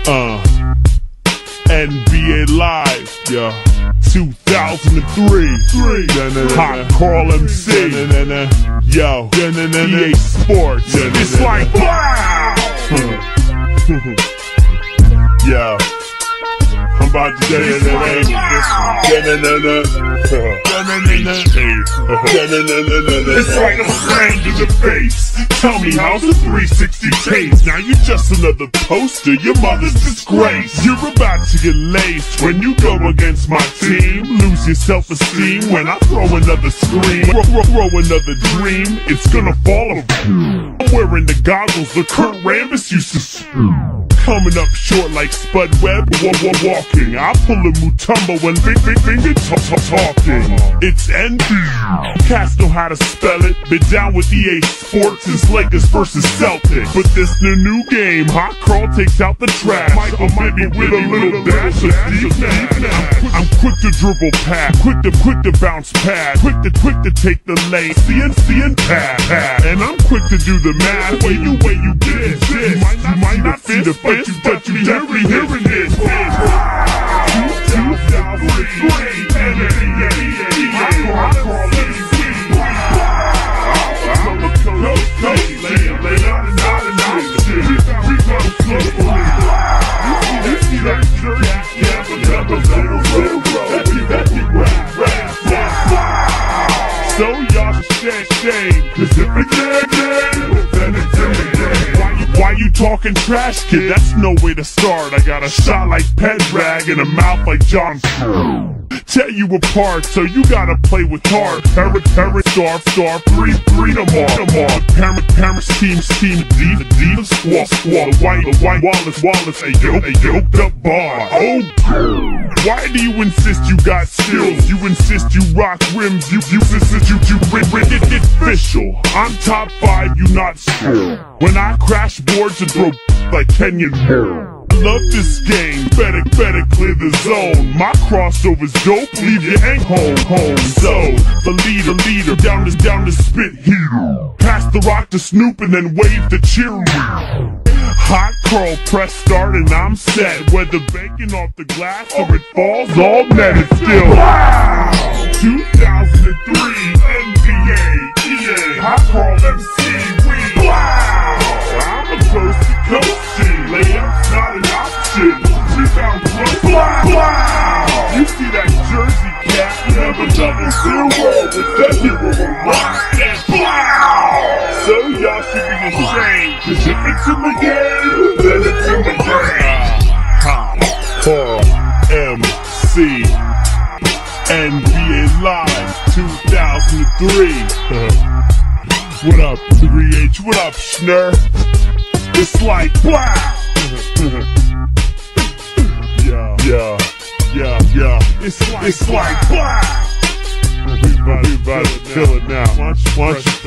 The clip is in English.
NBA Live, yeah. 2003, hot Karl MC, yo, EA Sports, it's like wow. Yo, I'm about to get in it's like a sand in the face. Tell me how's a 360 taste? Now you're just another poster, your mother's disgrace. You're about to get laced when you go against my team. Lose your self-esteem when I throw another scream. Throw another dream, it's gonna fall apart. I'm wearing the goggles the Kurt Rambis used to screw. Coming up short like Spud Webb, walking. I pull a Mutombo when finger talking. It's NB. Cats know how to spell it. Been down with EA Sports since Lakers versus Celtics. But this new game, hot Karl takes out the trash. Michael maybe with a little dash of deep. I'm quick to dribble past, quick to bounce past, quick to take the lane, CNC and pass. And I'm quick to do the math. Way you did this. You might not see the face, but you definitely hearing this. 2003 so y'all should shame, cause if it ain't then it's in the game. Why you talking trash, kid? That's no way to start. I got a shot like Pendrag and a mouth like John tear you apart, so you gotta play with heart. Parrot, starve, free tomorrow. Parents, team, the squad, the white, Wallace, a yoked up bar. Oh, why do you insist you got skills? You insist you rock rims, you insist you it official. I'm top 5, you not sure. When I crash boards and throw like Kenyan love this game, better clear the zone. My crossover's dope, leave your ain't home. So, the leader, down to spit heater. Pass the rock to Snoop and then wave the cheerleader. Hot Karl, press start and I'm set. Whether bacon off the glass or it falls, all net is still wow. 2003 NBA, EA, Hot Karl MC, we wow. I'm a coast to coast team, layups not an option. Rebound plus wow. You see that jersey cap, never double zero. With that hero will rock that wow. So y'all should be ashamed, cause if it's in the game, then it's in the game. Hot Karl MC, NBA Live 2003. What up, 3H? What up, Schnur? It's like wow. Yeah. It's like wow. We about to feel it now. Why don't you